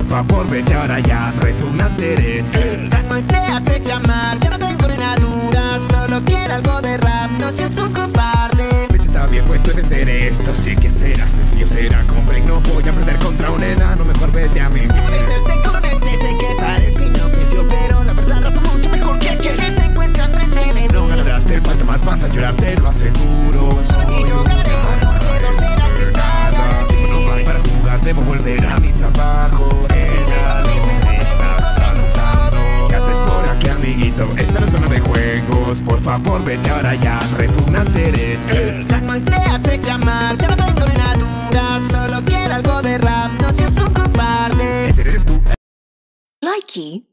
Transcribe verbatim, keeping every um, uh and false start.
favor vete ahora ya, repugnante eres. Dragman te hace llamar, yo no tengo natura, solo quiero algo de rap, no seas un cobarde. Pues está bien puesto en vencer esto, sí que será sencillo, será complejo. No voy a perder contra un enano, mejor vete a mi vida. Puede ser seco con este, sé que parezco inocencio, pero la verdad rapo mucho mejor que aquel que se encuentra frente de mí. No ganarás, te falta más, vas a llorar, te lo aseguro. Solo si yo ganaré un conocedor, será que salga aquí. No hay para jugar, debo volver a mi trabajo. Estás cansando. ¿Qué haces por aquí, amiguito? Esta es la zona de juegos. Por favor, vete ahora ya, repugnante eres. Dragman te hace llamar, yo no tengo natura, solo quiero algo de rap, no seas un cobarde. Ese eres tú. Likey